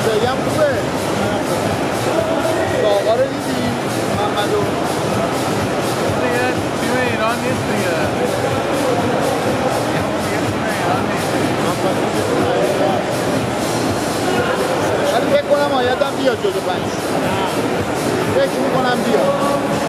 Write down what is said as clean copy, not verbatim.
رضایی هم خوبه. آقا رو دیدی؟ محمدو دیگه تیم ایران نیست دیگه. ولی فکر کنم آیدم بیاد جزو 5. فکر میکنم بیاد.